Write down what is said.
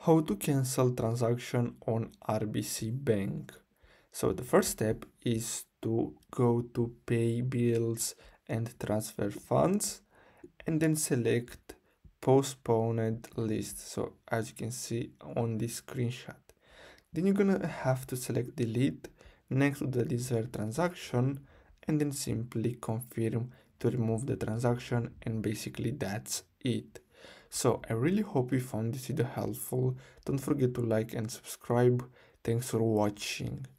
How to cancel transaction on RBC Bank. So the first step is to go to pay bills and transfer funds and then select postponed list. So as you can see on this screenshot, then you're gonna have to select delete next to the desired transaction and then simply confirm to remove the transaction, and basically that's it. So I really hope you found this video helpful. Don't forget to like and subscribe. Thanks for watching.